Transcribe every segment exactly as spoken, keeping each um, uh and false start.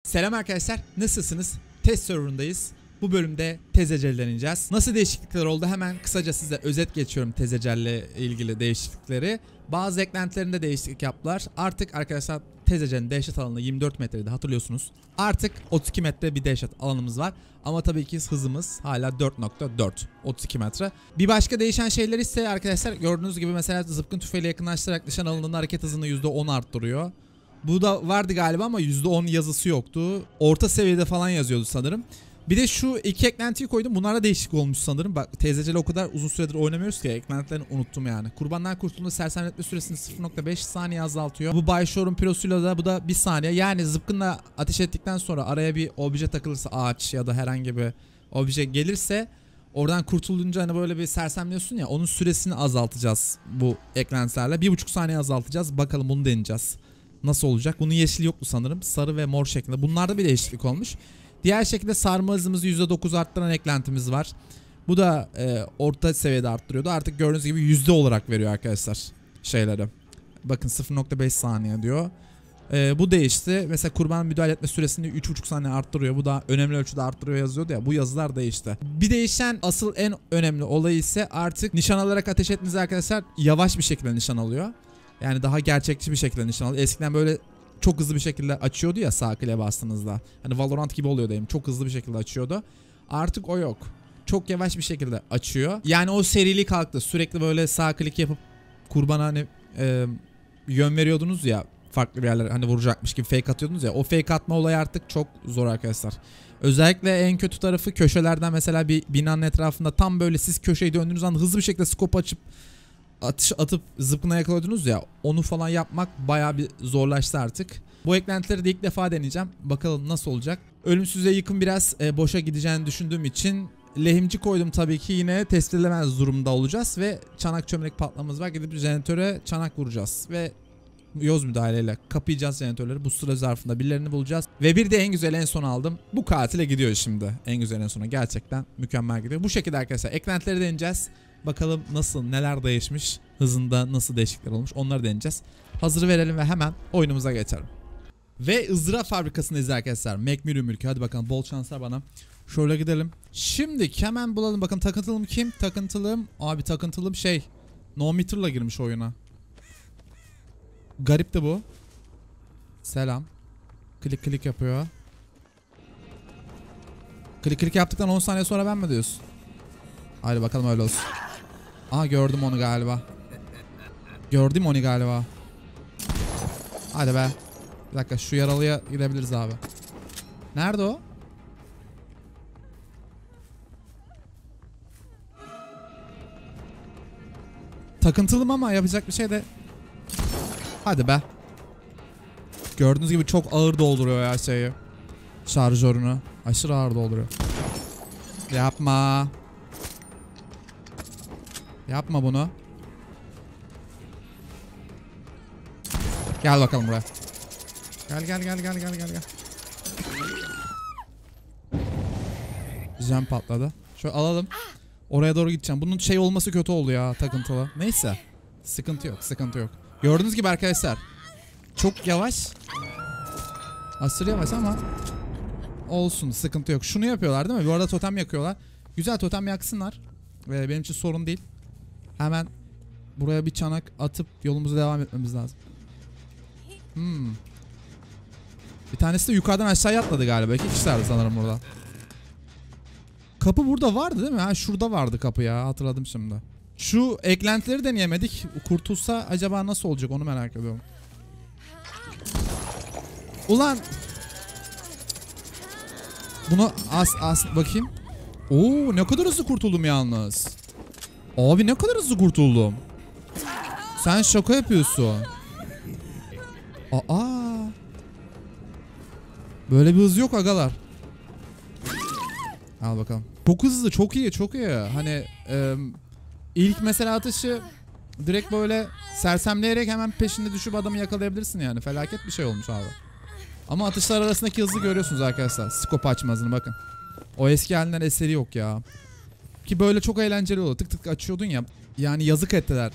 Selam arkadaşlar, nasılsınız? Test server'ındayız. Bu bölümde Tezecel'den ineceğiz. Nasıl değişiklikler oldu? Hemen kısaca size özet geçiyorum Tezecel'le ilgili değişiklikleri. Bazı eklentilerinde değişiklik yaptılar. Artık arkadaşlar Tezecel'in dehşet alanı yirmi dört metreydi, hatırlıyorsunuz. Artık otuz iki metre bir dehşet alanımız var. Ama tabii ki hızımız hala dört nokta dört. otuz iki metre. Bir başka değişen şeyler ise arkadaşlar gördüğünüz gibi mesela zıpkın tüfeğiyle yakınlaştırarak nişan alındığında hareket hızını yüzde on arttırıyor. Bu da vardı galiba ama yüzde on yazısı yoktu. Orta seviyede falan yazıyordu sanırım. Bir de şu iki eklentiyi koydum. Bunlar da değişik olmuş sanırım. Bak Tezecel o kadar uzun süredir oynamıyoruz ki eklentilerini unuttum yani. Kurbandan kurtulduğunda sersemletme süresini sıfır nokta beş saniye azaltıyor. Bu Bay Shore'un pirosuyla da bu da bir saniye. Yani zıpkınla ateş ettikten sonra araya bir obje takılırsa, ağaç ya da herhangi bir obje gelirse oradan kurtulunca hani böyle bir sersemliyorsun ya, onun süresini azaltacağız bu eklentilerle. Bir buçuk saniye azaltacağız. Bakalım bunu deneyeceğiz. Nasıl olacak? Bunun yeşili yoktu sanırım. Sarı ve mor şeklinde. Bunlarda bir değişiklik olmuş. Diğer şekilde sarma hızımızı yüzde dokuz arttıran eklentimiz var. Bu da e, orta seviyede arttırıyordu. Artık gördüğünüz gibi yüzde olarak veriyor arkadaşlar şeyleri. Bakın sıfır nokta beş saniye diyor. E, bu değişti. Mesela kurban müdahale etme süresini üç buçuk saniye arttırıyor. Bu da önemli ölçüde arttırıyor yazıyordu ya. Bu yazılar değişti. Bir değişen asıl en önemli olay ise artık nişan alarak ateş ettiğiniz arkadaşlar yavaş bir şekilde nişan alıyor. Yani daha gerçekçi bir şekilde nişan alıyor. Eskiden böyle çok hızlı bir şekilde açıyordu ya sağ kliğe bastığınızda. Hani Valorant gibi oluyor diyeyim. Çok hızlı bir şekilde açıyordu. Artık o yok. Çok yavaş bir şekilde açıyor. Yani o serili kalktı. Sürekli böyle sağ klik yapıp kurbana hani e, yön veriyordunuz ya. Farklı bir yerlere hani vuracakmış gibi fake atıyordunuz ya. O fake atma olayı artık çok zor arkadaşlar. Özellikle en kötü tarafı köşelerden mesela bir binanın etrafında tam böyle siz köşeyi döndüğünüz anda hızlı bir şekilde scope açıp atış atıp zıpkına yakalıyordunuz ya, onu falan yapmak bayağı bir zorlaştı artık. Bu eklentileri de ilk defa deneyeceğim. Bakalım nasıl olacak. Ölümsüzlüğe yakın biraz e, boşa gideceğini düşündüğüm için lehimci koydum, tabii ki yine test edilemez durumda olacağız ve çanak çömlek patlamamız var. Gidip jeneratöre çanak vuracağız ve yoz müdahaleyle kapayacağız jeneratörleri. Bu süre zarfında birilerini bulacağız. Ve bir de en güzel en son aldım. Bu katile gidiyor şimdi. En güzel en sona gerçekten mükemmel gidiyor. Bu şekilde arkadaşlar eklentileri deneyeceğiz. Bakalım nasıl, neler değişmiş, hızında nasıl değişiklikler olmuş, onları deneyeceğiz. Hazır verelim ve hemen oyunumuza geçelim. Ve ızdıra fabrikasındayız arkadaşlar. Macmillan mülkü. Hadi bakalım, bol şanslar bana. Şöyle gidelim. Şimdi hemen bulalım. Bakın takıntılım kim? Takıntılım. Abi takıntılım şey. No meter'la girmiş oyuna. Garip de bu. Selam. Klik klik yapıyor. Klik klik yaptıktan on saniye sonra ben mi diyorsun? Hadi bakalım öyle olsun. Aa, gördüm onu galiba. Gördüm onu galiba. Hadi be. Bir dakika, şu yaralıya gidebiliriz abi. Nerede o? Takıntılım ama yapacak bir şey de. Hadi be. Gördüğünüz gibi çok ağır dolduruyor ya şeyi. Şarjörünü. Aşırı ağır dolduruyor. Yapma. Yapma bunu. Gel bakalım buraya. Gel gel gel gel gel gel gel. Jam patladı. Şöyle alalım. Oraya doğru gideceğim. Bunun şey olması kötü oldu ya, takıntılı. Neyse. Sıkıntı yok, sıkıntı yok. Gördüğünüz gibi arkadaşlar. Çok yavaş. Aşırı yavaş ama olsun, sıkıntı yok. Şunu yapıyorlar değil mi? Bu arada totem yakıyorlar. Güzel, totem yaksınlar. Ve benim için sorun değil. Hemen buraya bir çanak atıp yolumuza devam etmemiz lazım. Hmm. Bir tanesi de yukarıdan aşağıya atladı galiba. İki kişilerdi sanırım burada. Kapı burada vardı değil mi? Ha, şurada vardı kapı ya. Hatırladım şimdi. Şu eklentileri deneyemedik. Kurtulsa acaba nasıl olacak, onu merak ediyorum. Ulan. Bunu as as bakayım. Oo, ne kadar hızlı kurtuldum yalnız. Abi ne kadar hızlı kurtuldum. Sen şaka yapıyorsun. Aa. Böyle bir hız yok agalar. Al bakalım. Çok hızlı, çok iyi, çok iyi. Hani e, ilk mesela atışı direkt böyle sersemleyerek hemen peşinde düşüp adamı yakalayabilirsin yani. Felaket bir şey olmuş abi. Ama atışlar arasındaki hızı görüyorsunuz arkadaşlar. Scope açma hızını bakın. O eski halinden eseri yok ya. Ki böyle çok eğlenceli oluyor. Tık tık açıyordun ya. Yani yazık ettiler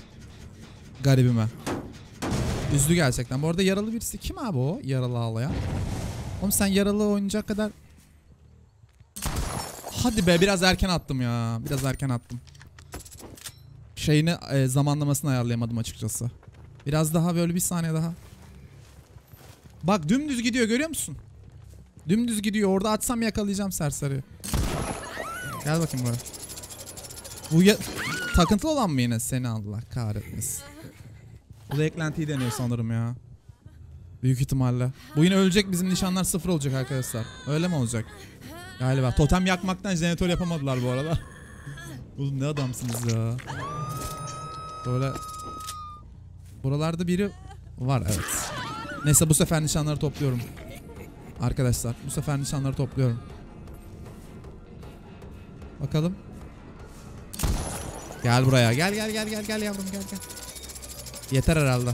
garibime. Üzdü gerçekten. Bu arada yaralı birisi kim abi o? Yaralı ağlayan. Oğlum sen yaralı oynayacak kadar... Hadi be, biraz erken attım ya. Biraz erken attım. Şeyini e, zamanlamasını ayarlayamadım açıkçası. Biraz daha, böyle bir saniye daha. Bak dümdüz gidiyor, görüyor musun? Dümdüz gidiyor. Orada atsam yakalayacağım serseri. Gel bakayım buraya. Bu ya... takıntılı olan mı yine? Seni Allah kahretmesin. Bu da eklentiyi deniyor sanırım ya. Büyük ihtimalle. Bu yine ölecek, bizim nişanlar sıfır olacak arkadaşlar. Öyle mi olacak? Galiba. Totem yakmaktan jeneratör yapamadılar bu arada. Oğlum ne adamsınız ya. Böyle. Buralarda biri var, evet. Neyse bu sefer nişanları topluyorum. Arkadaşlar bu sefer nişanları topluyorum. Bakalım. Gel buraya. Gel gel gel gel gel yavrum, gel gel. Yeter herhalde.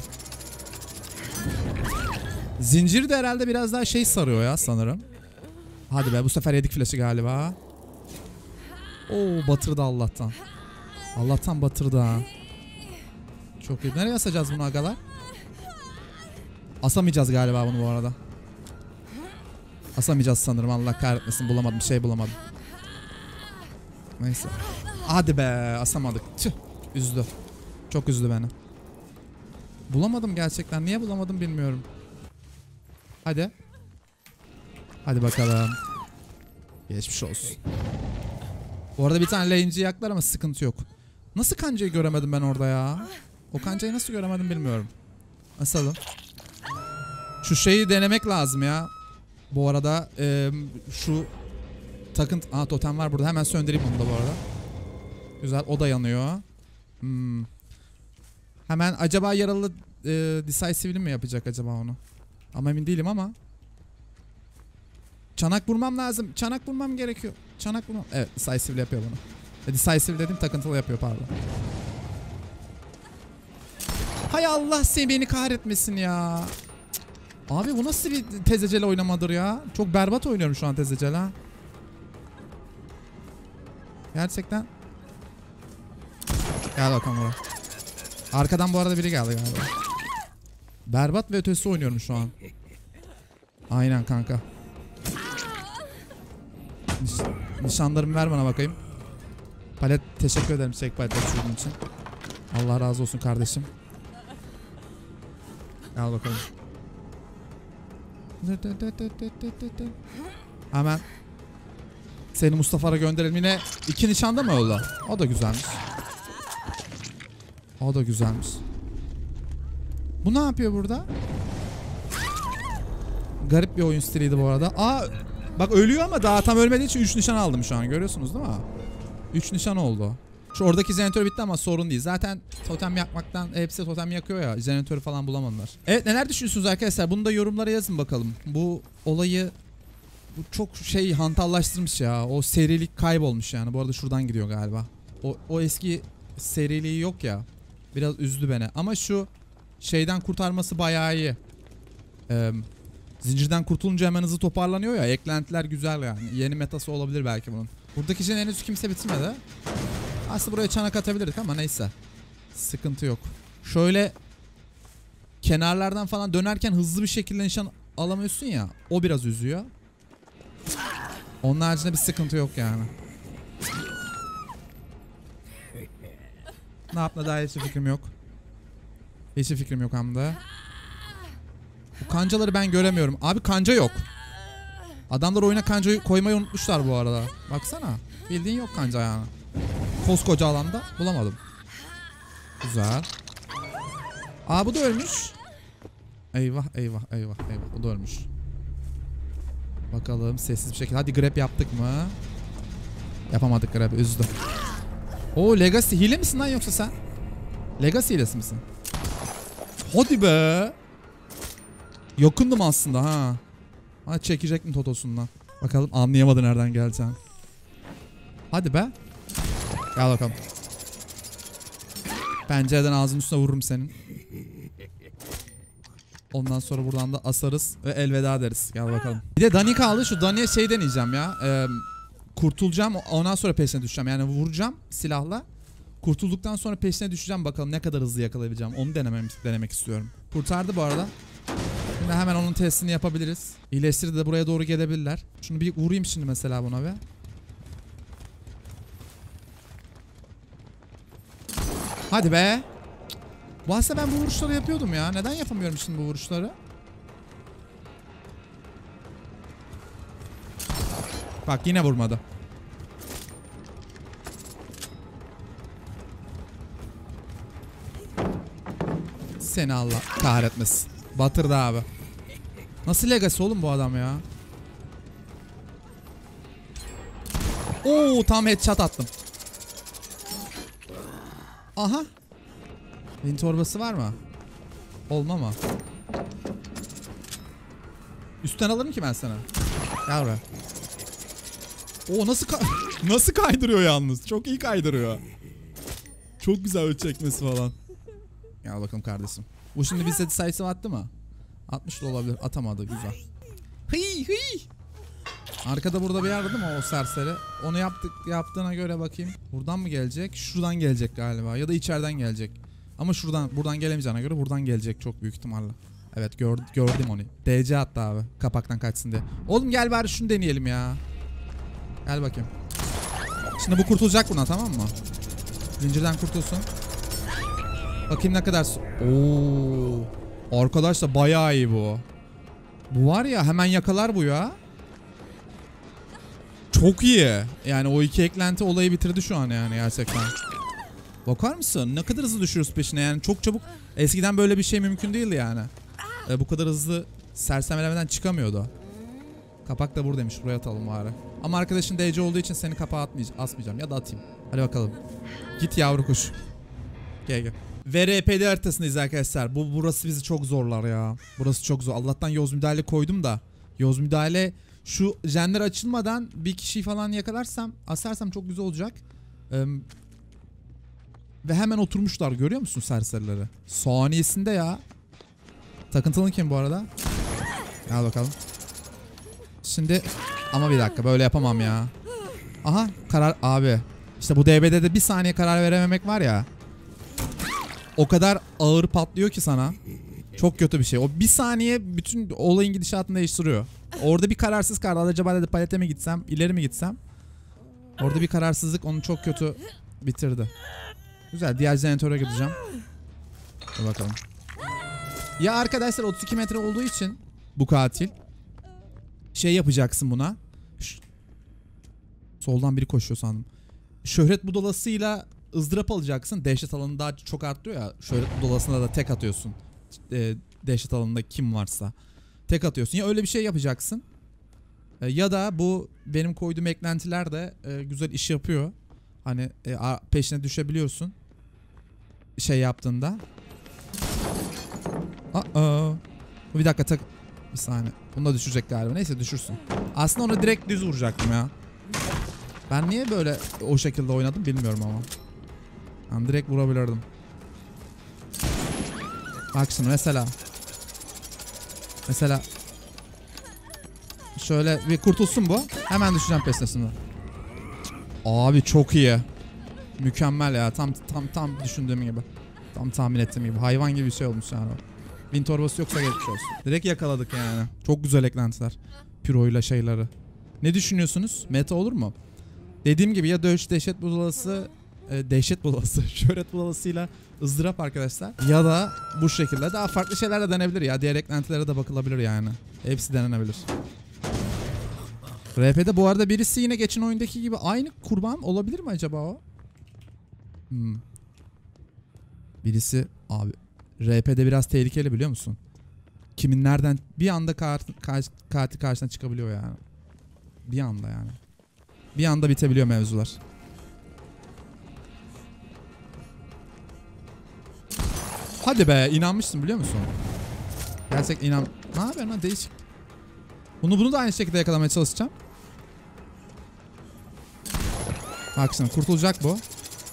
Zincir de herhalde biraz daha şey sarıyor ya sanırım. Hadi be, bu sefer yedik flash'ı galiba. Oo, batırdı Allah'tan. Allah'tan batırdı ha. Çok iyi. Nereye asacağız bunu agalar? Asamayacağız galiba bunu bu arada. Asamayacağız sanırım, Allah kahretmesin, bulamadım, bir şey bulamadım. Neyse. Hadi be, asamadık. Tüh. Üzdü. Çok üzdü beni. Bulamadım gerçekten. Niye bulamadım bilmiyorum. Hadi. Hadi bakalım. Geçmiş olsun. Bu arada bir tane lane'ci yaklar ama sıkıntı yok. Nasıl kancayı göremedim ben orada ya? O kancayı nasıl göremedim bilmiyorum. Asalım. Şu şeyi denemek lazım ya. Bu arada e, şu takıntı... Aha, totem var burada. Hemen söndüreyim onu da bu arada. Güzel. O da yanıyor. Hmm. Hemen acaba yaralı e, decisive'li mi yapacak acaba onu? Ama emin değilim ama. Çanak vurmam lazım. Çanak vurmam gerekiyor. Çanak vurmam. Evet, decisive'li yapıyor bunu. E, decisive dedim, takıntılı yapıyor, pardon. Hay Allah, seni beni kahretmesin ya. Abi bu nasıl bir tezecel oynamadır ya? Çok berbat oynuyorum şu an tezecel ha. Gerçekten. Gel bakalım buraya. Arkadan bu arada biri geldi galiba. Berbat ve ötesi oynuyorum şu an. Aynen kanka. Niş nişanlarımı ver bana bakayım. Palet, teşekkür ederim çek palet açırdığın için. Allah razı olsun kardeşim. Gel bakalım. Hemen seni Mustafa'ya gönderelim. Yine iki nişanda mı öyle? O da güzelmiş. O da güzelmiş. Bu ne yapıyor burada? Garip bir oyun stiliydi bu arada. Aa, bak ölüyor ama daha tam ölmediği için üç nişan aldım şu an. Görüyorsunuz değil mi? üç nişan oldu. Şu oradaki jeneratör bitti ama sorun değil. Zaten totem yakmaktan hepsi totem yakıyor ya. Jeneratörü falan bulamadılar. Evet, neler düşünüyorsunuz arkadaşlar? Bunu da yorumlara yazın bakalım. Bu olayı bu çok şey hantallaştırmış ya. O serilik kaybolmuş yani. Bu arada şuradan gidiyor galiba. O, o eski seriliği yok ya. Biraz üzdü beni. Ama şu şeyden kurtarması bayağı iyi. Ee, zincirden kurtulunca hemen hızlı toparlanıyor ya. Eklentiler güzel yani. Yeni metası olabilir belki bunun. Buradaki işin henüz kimse bitirmedi. Aslında buraya çanak atabilirdik ama neyse. Sıkıntı yok. Şöyle kenarlardan falan dönerken hızlı bir şekilde nişan alamıyorsun ya. O biraz üzüyor. Onun haricinde bir sıkıntı yok yani. Ne yapma daha hiçbir fikrim yok. Hiçbir fikrim yok hem de. Bu kancaları ben göremiyorum. Abi kanca yok. Adamlar oyuna kancayı koymayı unutmuşlar bu arada. Baksana. Bildiğin yok kanca yani. Koskoca alanda bulamadım. Güzel. Aa, bu da ölmüş. Eyvah eyvah eyvah eyvah. Bu da ölmüş. Bakalım sessiz bir şekilde. Hadi grab yaptık mı? Yapamadık grab. Üzdü. Oo, Legacy. Hile misin lan yoksa sen? Legacy hilesi misin? Hadi be. Yakındım aslında ha. Ha, çekecektim totosundan. Bakalım anlayamadı nereden geleceğini. Hadi be. Gel bakalım. Pencereden ağzının üstüne vururum senin. Ondan sonra buradan da asarız ve elveda deriz. Gel bakalım. Bir de Dani kaldı. Şu Dani'ye şey deneyeceğim ya. Ee, kurtulacağım. Ondan sonra peşine düşeceğim. Yani vuracağım silahla. Kurtulduktan sonra peşine düşeceğim. Bakalım ne kadar hızlı yakalayabileceğim. Onu denemem, denemek istiyorum. Kurtardı bu arada. Şimdi hemen onun testini yapabiliriz. İyileştirdi de buraya doğru gelebilirler. Şunu bir vurayım şimdi mesela buna be. Hadi be. Bu aslında ben bu vuruşları yapıyordum ya. Neden yapamıyorum şimdi bu vuruşları? Bak yine vurmadı. Seni Allah kahretmesin. Batırdı abi. Nasıl Legacy oğlum bu adam ya? Oo, tam headshot attım. Aha. Bin torbası var mı? Olma mı? Üstten alırım ki ben sana. Gel buraya. Oo, nasıl ka nasıl kaydırıyor yalnız? Çok iyi kaydırıyor. Çok güzel öç çekmesi falan. Gel bakalım kardeşim. Bu şimdi bir set sayısı attı mı? atmış da olabilir. Atamadı, güzel. Hıy hıy. Arkada burada bir yerde değil mi o serseri? Onu yaptık, yaptığına göre bakayım. Buradan mı gelecek? Şuradan gelecek galiba. Ya da içeriden gelecek. Ama şuradan, buradan gelemeyeceğine göre buradan gelecek çok büyük ihtimalle. Evet, gör, gördüm onu. D C attı abi. Kapaktan kaçsın diye. Oğlum gel bari şunu deneyelim ya. Gel bakayım. Şimdi bu kurtulacak buna, tamam mı? Zincirden kurtulsun. Bakayım ne kadar... Oo. Arkadaşlar bayağı iyi bu. Bu var ya, hemen yakalar bu ya. Çok iyi. Yani o iki eklenti olayı bitirdi şu an yani gerçekten. Bakar mısın? Ne kadar hızlı düşüyoruz peşine yani, çok çabuk. Eskiden böyle bir şey mümkün değildi yani. Ee, bu kadar hızlı sersemlemeden çıkamıyordu. Kapak da buradaymış, buraya atalım bari. Ama arkadaşın D C olduğu için seni kapağa asmayacağım ya da atayım. Hadi bakalım. Git yavru kuş. Gel gel. V R P D haritasındayız arkadaşlar. Bu burası bizi çok zorlar ya. Burası çok zor. Allah'tan yoz müdahale koydum da. Yoz müdahale şu jenler açılmadan bir kişiyi falan yakalarsam, asarsam çok güzel olacak. Ee, ve hemen oturmuşlar, görüyor musun serserileri? Saniyesinde ya. Takıntılı kim bu arada? Al bakalım. Şimdi ama bir dakika, böyle yapamam ya. Aha, karar abi. İşte bu D B D'de bir saniye karar verememek var ya. O kadar ağır patlıyor ki sana. Çok kötü bir şey. O bir saniye bütün olayın gidişatını değiştiriyor. Orada bir kararsız kaldı. Acaba dedi palete mi gitsem, ileri mi gitsem? Orada bir kararsızlık onu çok kötü bitirdi. Güzel, diğer jeneratöre gideceğim. Dur bakalım. Ya arkadaşlar, otuz iki metre olduğu için bu katil şey yapacaksın buna. Ş Soldan biri koşuyor sandım. Şöhret budalasıyla ızdırap alacaksın. Dehşet alanı daha çok artıyor ya. Şöhret budalasına da tek atıyorsun. E, dehşet alanında kim varsa. Tek atıyorsun. Ya öyle bir şey yapacaksın. E, ya da bu benim koyduğum eklentiler de e, güzel iş yapıyor. Hani e, peşine düşebiliyorsun. Şey yaptığında. Aa, bir dakika tak. Bir saniye. Bunu da düşürecek galiba. Neyse, düşürsün. Aslında onu direkt düz vuracaktım ya. Ben niye böyle o şekilde oynadım bilmiyorum ama. Ben direkt vurabilirdim. Bak şimdi mesela. Mesela. Şöyle bir kurtulsun bu. Hemen düşeceğim pesnesine. Abi çok iyi. Mükemmel ya. Tam tam tam düşündüğüm gibi. Tam tahmin ettiğim gibi. Hayvan gibi bir şey olmuş yani. Bin torbası yoksa geçmiş olsun. Direkt yakaladık yani. Çok güzel eklentiler. Pyro'yla şeyleri. Ne düşünüyorsunuz? Meta olur mu? Dediğim gibi ya dövüş dehşet budalası, e, dehşet budalası, şöhret budalasıyla ızdırap arkadaşlar. Ya da bu şekilde daha farklı şeyler de denebilir ya. Diğer eklentilere de bakılabilir yani. Hepsi denenebilir. R P'de bu arada birisi yine geçen oyundaki gibi aynı kurban olabilir mi acaba o? Hmm. Birisi abi R P'de biraz tehlikeli, biliyor musun? Kimin nereden bir anda katil kar karşısına çıkabiliyor yani. Bir anda yani. Bir anda bitebiliyor mevzular. Hadi be, inanmıştım biliyor musun? Gerçekten inan... Ne yapıyorsun lan, değişik. Bunu bunu da aynı şekilde yakalamaya çalışacağım. Bak şimdi kurtulacak bu.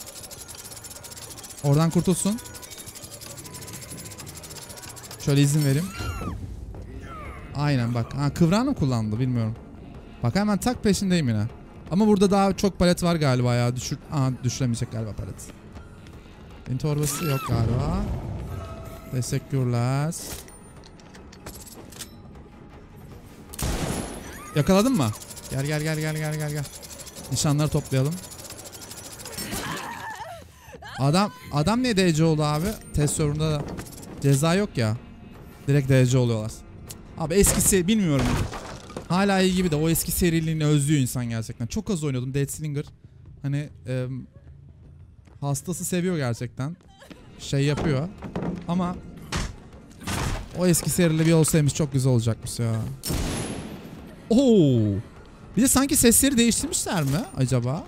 Oradan kurtulsun. Şöyle izin vereyim. Aynen bak. Ha, kıvrağını mı kullandı bilmiyorum. Bak hemen tak peşindeyim yine. Ama burada daha çok palet var galiba ya. Düşür... Aha, düşüremeyecek galiba palet. Bin torbası yok galiba. Teşekkürler. Yakaladın mı? Gel gel gel gel gel gel gel. Nişanları toplayalım. Adam adam niye D C oldu abi? Test server'ında da ceza yok ya. Direkt D C oluyorlar. Abi eskisi bilmiyorum. Hala iyi gibi de o eski seriliğini özlüyor insan gerçekten. Çok az oynuyordum Deathslinger. Hani e, hastası seviyor gerçekten. Şey yapıyor. Ama o eski serili bir olsaymış çok güzel olacakmış ya. Oo. Bir de sanki sesleri değiştirmişler mi acaba?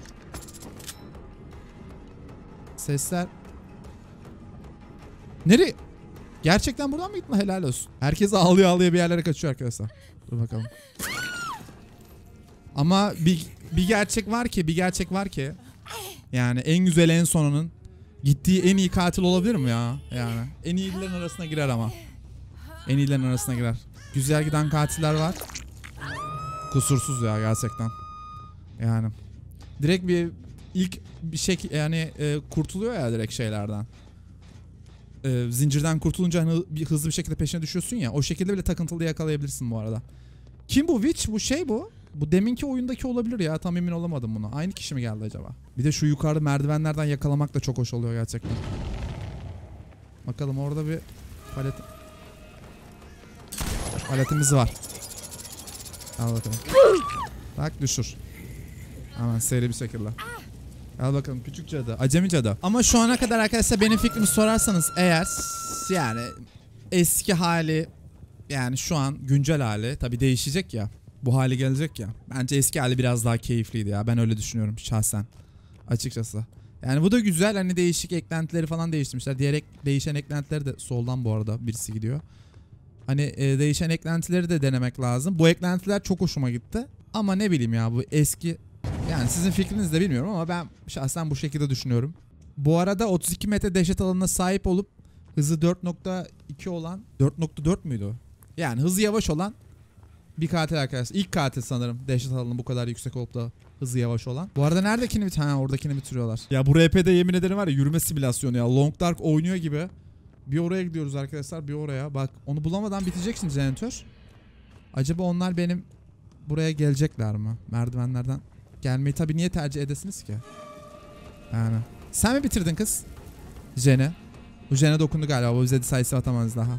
Sesler. Nereye? Gerçekten buradan mı gitme? Helal olsun. Herkes ağlıyor ağlıyor bir yerlere kaçıyor arkadaşlar. Dur bakalım. Ama bir, bir gerçek var ki, bir gerçek var ki. Yani en güzel en sonunun gittiği en iyi katil olabilir mi ya? Yani en iyilerin arasına girer ama. En iyilerin arasına girer. Güzel giden katiller var. Kusursuz ya gerçekten. Yani direkt bir ilk bir şey yani e, kurtuluyor ya direkt şeylerden. E, zincirden kurtulunca hani bir hızlı bir şekilde peşine düşüyorsun ya. O şekilde bile takıntılı yakalayabilirsin bu arada. Kim bu Witch? Bu şey bu. Bu deminki oyundaki olabilir ya. Tam emin olamadım buna. Aynı kişi mi geldi acaba? Bir de şu yukarıda merdivenlerden yakalamak da çok hoş oluyor gerçekten. Bakalım orada bir palet paletimiz var. Al bakalım. Tak düşür. Hemen seri bir şekilde. Al bakalım küçük cadı. Acemi cadı. Ama şu ana kadar arkadaşlar benim fikrimi sorarsanız eğer yani eski hali yani şu an güncel hali tabi değişecek ya. Bu hali gelecek ya. Bence eski hali biraz daha keyifliydi ya. Ben öyle düşünüyorum şahsen. Açıkçası. Yani bu da güzel. Hani değişik eklentileri falan değiştirmişler. Diğer ek, değişen eklentileri de soldan bu arada birisi gidiyor. Hani e, değişen eklentileri de denemek lazım. Bu eklentiler çok hoşuma gitti. Ama ne bileyim ya bu eski... Yani sizin fikrinizi de bilmiyorum ama ben şahsen bu şekilde düşünüyorum. Bu arada otuz iki metre dehşet alanına sahip olup hızı dört nokta iki olan... dört nokta dört müydü o? Yani hızı yavaş olan bir katil arkadaşlar. İlk katil sanırım dehşet alanı bu kadar yüksek olup da hızı yavaş olan. Bu arada neredekini bit? Ha oradakini bitiriyorlar. Ya bu R P'de yemin ederim var ya yürüme simülasyonu ya. Long Dark oynuyor gibi. Bir oraya gidiyoruz arkadaşlar bir oraya. Bak onu bulamadan bitecek şimdi jeneratör. Acaba onlar benim buraya gelecekler mi? Merdivenlerden gelmeyi tabii niye tercih edesiniz ki? Yani. Sen mi bitirdin kız? Jene. Bu Jene dokundu galiba. Bu bize sayısı atamaz daha.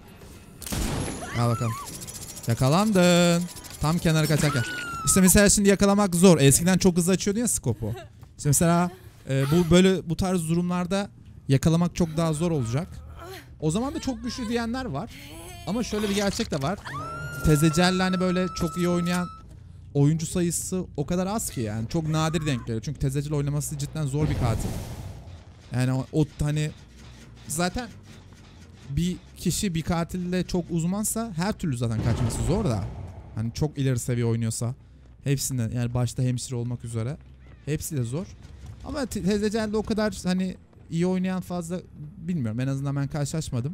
Al bakalım. Yakalandın. Tam kenara kaçarken. İşte mesela şimdi yakalamak zor. Eskiden çok hızlı açıyordu ya skopu. İşte mesela e, bu böyle bu tarz durumlarda yakalamak çok daha zor olacak. O zaman da çok güçlü diyenler var. Ama şöyle bir gerçek de var. Tezecel'le hani böyle çok iyi oynayan oyuncu sayısı o kadar az ki yani. Çok nadir denk geliyor. Çünkü Tezecel oynaması cidden zor bir katil. Yani o, o hani zaten bir kişi bir katille çok uzmansa her türlü zaten kaçması zor da. Hani çok ileri seviye oynuyorsa hepsinden yani başta hemşire olmak üzere hepsi de zor. Ama Tezecel'de o kadar hani iyi oynayan fazla bilmiyorum. En azından ben karşılaşmadım.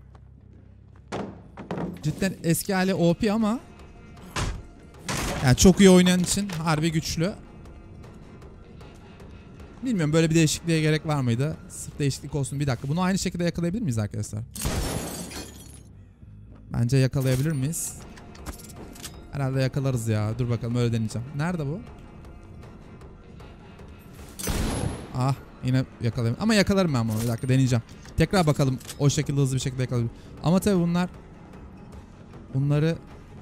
Cidden eski hali O P ama yani çok iyi oynayan için harbi güçlü. Bilmiyorum böyle bir değişikliğe gerek var mıydı? Sırf değişiklik olsun. Bir dakika. Bunu aynı şekilde yakalayabilir miyiz arkadaşlar? Bence yakalayabilir miyiz? Herhalde yakalarız ya. Dur bakalım öyle deneyeceğim. Nerede bu? Ah yine yakalayayım. Ama yakalarım ben bunu. Bir dakika deneyeceğim. Tekrar bakalım o şekilde hızlı bir şekilde yakalayabilir. Ama tabii bunlar bunları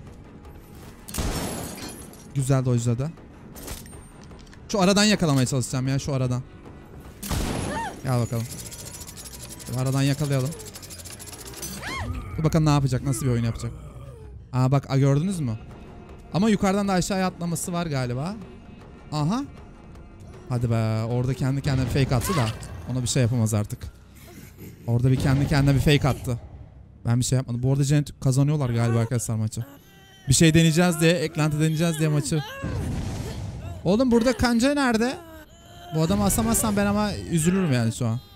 güzel dojladı. Şu aradan yakalamaya çalışacağım ya şu aradan. Gel bakalım. Şu aradan yakalayalım. Dur bakalım ne yapacak, nasıl bir oyun yapacak. Aa bak gördünüz mü? Ama yukarıdan da aşağıya atlaması var galiba. Aha. Hadi be orada kendi kendine bir fake attı da ona bir şey yapamaz artık. Orada bir kendi kendine bir fake attı. Ben bir şey yapmadım. Bu arada Cennet kazanıyorlar galiba arkadaşlar maçı. Bir şey deneyeceğiz diye, eklenti deneyeceğiz diye maçı. Oğlum burada kanca nerede? Bu adamı asamazsam ben ama üzülürüm yani şu an.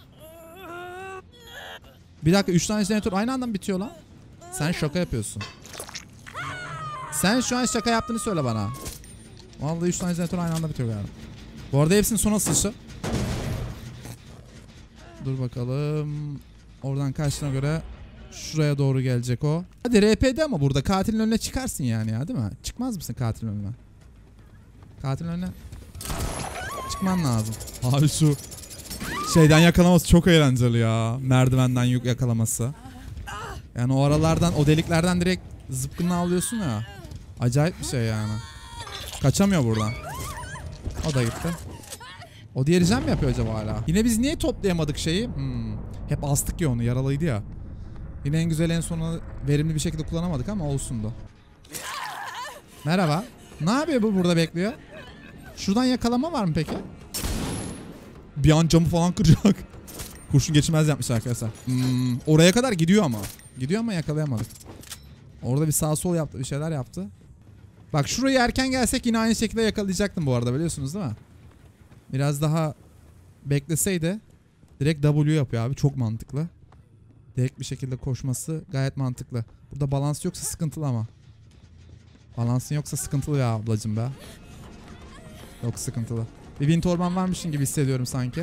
Bir dakika üç tane jeneratör aynı anda mı bitiyor lan? Sen şaka yapıyorsun. Sen şu an şaka yaptığını söyle bana. Vallahi üç tane jeneratör aynı anda bitiyor galiba. Bu arada hepsinin son asılışı. Dur bakalım. Oradan kaçtığına göre Şuraya doğru gelecek o. Hadi R P'de ama burada katilin önüne çıkarsın yani ya, değil mi? Çıkmaz mısın katilin önüne? Katilin önüne çıkman lazım. Abi şu şeyden yakalaması çok eğlenceli ya. Merdivenden yük yakalaması. Yani o aralardan, o deliklerden direkt zıpkınla alıyorsun ya. Acayip bir şey yani. Kaçamıyor buradan. O da gitti. O diğeri jam mi yapıyor acaba hala? Yine biz niye toplayamadık şeyi? Hmm. Hep astık ya onu, yaralıydı ya. Yine en güzel, en sonu verimli bir şekilde kullanamadık ama olsundu. Merhaba. Ne yapıyor bu burada bekliyor? Şuradan yakalama var mı peki? Bir an camı falan kıracak. Kurşun geçirmez yapmış arkadaşlar. Hmm. Oraya kadar gidiyor ama. Gidiyor ama yakalayamadık. Orada bir sağ sol yaptı, bir şeyler yaptı. Bak şuraya erken gelsek yine aynı şekilde yakalayacaktım bu arada, biliyorsunuz değil mi? Biraz daha bekleseydi direkt W yapıyor abi, çok mantıklı. Direkt bir şekilde koşması gayet mantıklı. Burada balans yoksa sıkıntılı ama. Balansın yoksa sıkıntılı ya ablacım be. Yok, sıkıntılı. Bir wind orman varmışın gibi hissediyorum sanki.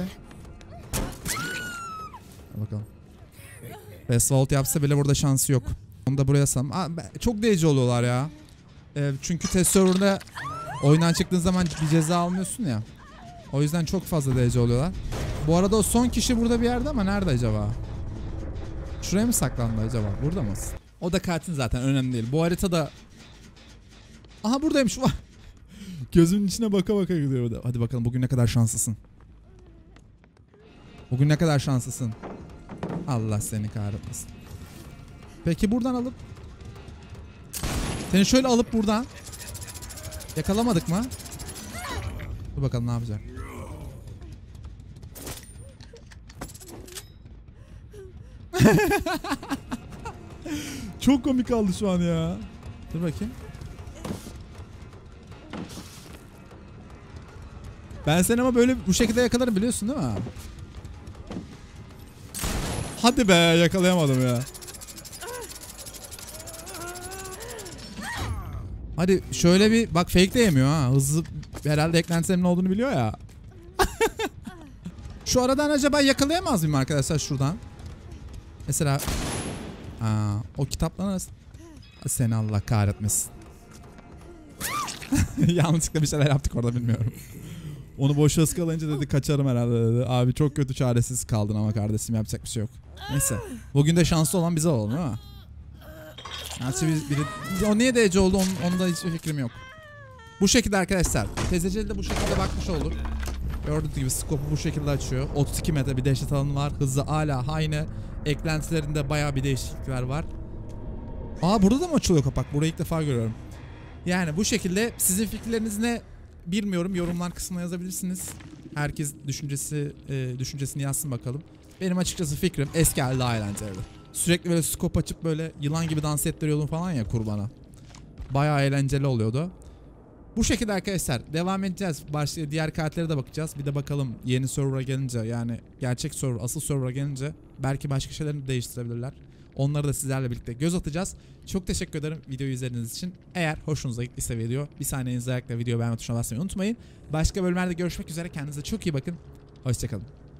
Bakalım. Fast vault yapsa bile burada şansı yok. Onu da buraya sam. Aa, çok deyici oluyorlar ya. Ee, çünkü test server'da oyundan çıktığın zaman bir ceza almıyorsun ya. O yüzden çok fazla deyici oluyorlar. Bu arada o son kişi burada bir yerde ama nerede acaba? Şuraya mı saklandı acaba? Burada mı? O da katil zaten, önemli değil. Bu haritada... Aha buradaymış. Gözümün içine baka baka gidiyor. Hadi bakalım bugün ne kadar şanslısın. Bugün ne kadar şanslısın. Allah seni kahretmesin. Peki buradan alıp... Seni şöyle alıp buradan... Yakalamadık mı? Dur bakalım ne yapacak. Çok komik kaldı şu an ya. Dur bakayım. Ben seni ama böyle bu şekilde yakalarım, biliyorsun değil mi? Hadi be, yakalayamadım ya. Hadi şöyle bir bak, fake de yemiyor ha. Hızlı, herhalde eklentilerinin olduğunu biliyor ya. Şu aradan acaba yakalayamaz mıyım arkadaşlar şuradan? Mesela aa, o kitaplar seni Allah kahretmesin. Yanlışlıkla bir şeyler yaptık orada, bilmiyorum. Onu boşa ıskalayınca dedi kaçarım herhalde dedi. Abi çok kötü, çaresiz kaldın ama kardeşim, yapacak bir şey yok. Neyse. Bugün de şanslı olan bize olalım değil mi? Gerçi biri, biri, o niye D C oldu onun, onun da hiçbir fikrim yok. Bu şekilde arkadaşlar. Tezeceli de bu şekilde bakmış olur. Gördüğünüz gibi scope'u bu şekilde açıyor. otuz iki metre bir dehşet alanı var. Hızı hala aynı. Eklentilerinde bayağı bir değişiklikler var. Aa, burada da mı açılıyor kapak? Burayı ilk defa görüyorum. Yani bu şekilde, sizin fikirleriniz ne bilmiyorum. Yorumlar kısmına yazabilirsiniz. Herkes düşüncesi e, düşüncesini yazsın bakalım. Benim açıkçası fikrim eski halde daha eğlenceli. Sürekli böyle scope açıp böyle yılan gibi dans ettiriyordum falan ya kurbana. Bayağı eğlenceli oluyordu. Bu şekilde arkadaşlar devam edeceğiz. Başka diğer kartlara da bakacağız. Bir de bakalım yeni server'a gelince, yani gerçek server, asıl server'a gelince belki başka şeylerini değiştirebilirler. Onları da sizlerle birlikte göz atacağız. Çok teşekkür ederim videoyu izlediğiniz için. Eğer hoşunuza gittiyse video, bir saniyenizi ayakla video beğenme tuşuna basmayı unutmayın. Başka bölümlerde görüşmek üzere. Kendinize çok iyi bakın. Hoşçakalın.